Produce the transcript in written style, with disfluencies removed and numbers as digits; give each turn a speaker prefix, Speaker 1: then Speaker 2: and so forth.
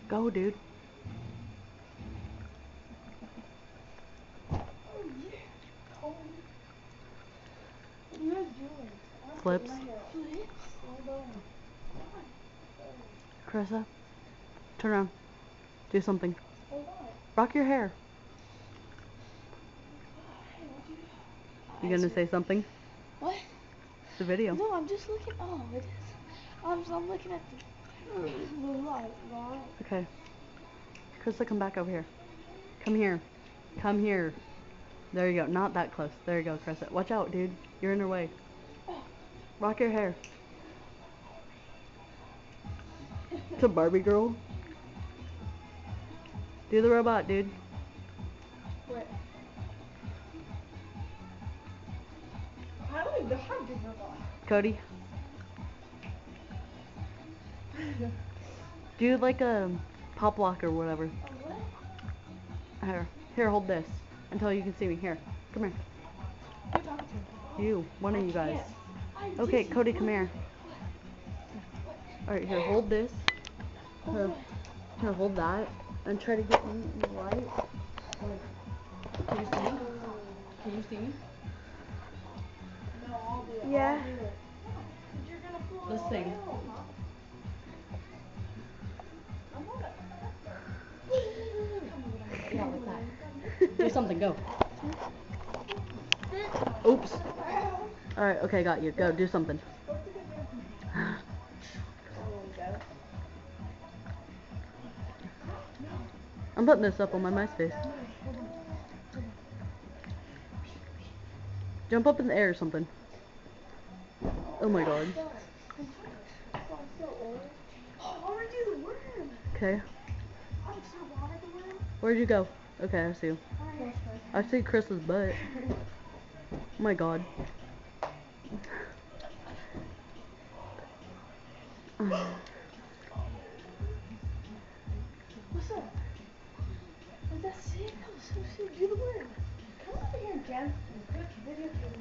Speaker 1: Go, dude.
Speaker 2: Oh yeah. Oh. What are you guys doing?
Speaker 1: Flips.
Speaker 2: Flips? Hold on.
Speaker 1: Carissa, turn around. Do something.
Speaker 2: Hold on.
Speaker 1: Rock your hair.
Speaker 2: Hey, what'd you do?
Speaker 1: You gonna say something?
Speaker 2: What?
Speaker 1: It's a video.
Speaker 2: No, I'm just looking. Oh, it is. I'm looking at the light.
Speaker 1: Okay. Carissa, come back over here. Come here. Come here. There you go. Not that close. There you go, Carissa. Watch out, dude. You're in her way. Rock your hair. It's a Barbie girl. Do the robot, dude.
Speaker 2: Wait. I don't even know how to do robot.
Speaker 1: Cody. Do like a pop lock or whatever.
Speaker 2: What?
Speaker 1: Here, hold this until you can see me. Here, come here.
Speaker 2: Who talking to?
Speaker 1: You, one of you guys.
Speaker 2: Can't.
Speaker 1: Okay, Cody, come here. Alright, here, hold this. Here, hold that. And try to get me in the light. Can you see? Can you see?
Speaker 2: No, I'll do it.
Speaker 1: Yeah.
Speaker 2: I'll do it. You're gonna pull
Speaker 1: Let's sing. Yeah, like that. Do something, go. Oops. Alright, okay, got you. Go, do something. I'm putting this up on my MySpace. Jump up in the air or something. Oh my god. Okay. Where'd you go? Okay, I see you. I see Chris's butt. Oh my god.
Speaker 2: What's up? That's it. That was so sick. Do the worm. Come over here, Jen. Quick video.